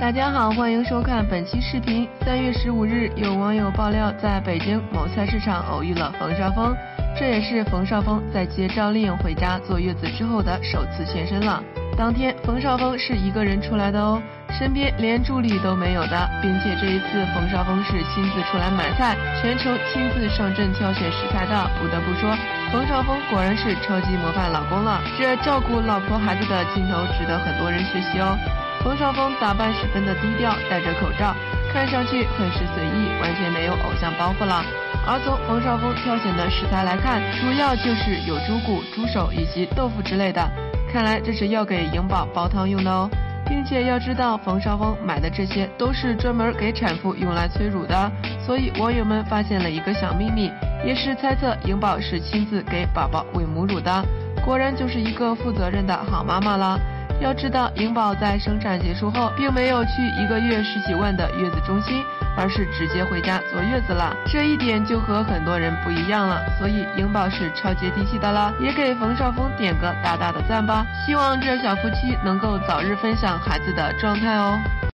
大家好，欢迎收看本期视频。3月15日，有网友爆料，在北京某菜市场偶遇了冯绍峰，这也是冯绍峰在接赵丽颖回家坐月子之后的首次现身了。当天，冯绍峰是一个人出来的哦，身边连助理都没有的，并且这一次冯绍峰是亲自出来买菜，全程亲自上阵挑选食材的。不得不说，冯绍峰果然是超级模范老公了，这照顾老婆孩子的劲头值得很多人学习哦。冯绍峰打扮十分的低调，戴着口罩，看上去很是随意，完全没有偶像包袱了。而从冯绍峰挑选的食材来看，主要就是有猪骨、猪手以及豆腐之类的，看来这是要给颖宝煲汤用的哦。并且要知道，冯绍峰买的这些都是专门给产妇用来催乳的，所以网友们发现了一个小秘密，也是猜测颖宝是亲自给宝宝喂母乳的，果然就是一个负责任的好妈妈了。要知道，颖宝在生产结束后，并没有去1个月10几万的月子中心，而是直接回家坐月子了。这一点就和很多人不一样了，所以颖宝是超接地气的了，也给冯绍峰点个大大的赞吧。希望这小夫妻能够早日分享孩子的状态哦。